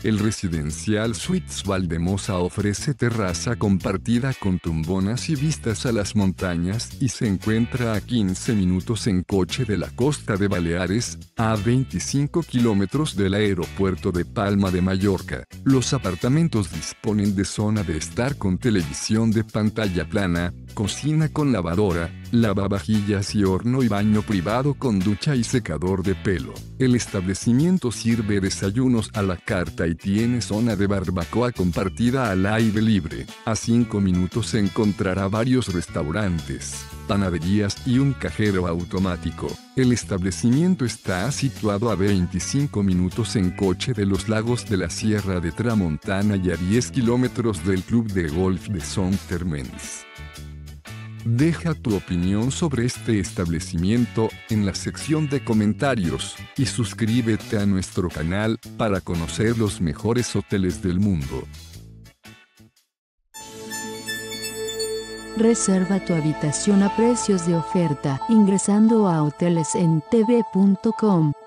El residencial Suites Valdemosa ofrece terraza compartida con tumbonas y vistas a las montañas y se encuentra a 15 minutos en coche de la costa de Baleares, a 25 kilómetros del aeropuerto de Palma de Mallorca. Los apartamentos disponen de zona de estar con televisión de pantalla plana, cocina con lavadora, lavavajillas y horno y baño privado con ducha y secador de pelo. El establecimiento sirve desayunos a la carta y tiene zona de barbacoa compartida al aire libre. A 5 minutos se encontrará varios restaurantes, panaderías y un cajero automático. El establecimiento está situado a 25 minutos en coche de los Lagos de la Sierra de Tramontana y a 10 kilómetros del Club de Golf de Sont-Termens. Deja tu opinión sobre este establecimiento en la sección de comentarios y suscríbete a nuestro canal para conocer los mejores hoteles del mundo. Reserva tu habitación a precios de oferta ingresando a hotelesentv.com.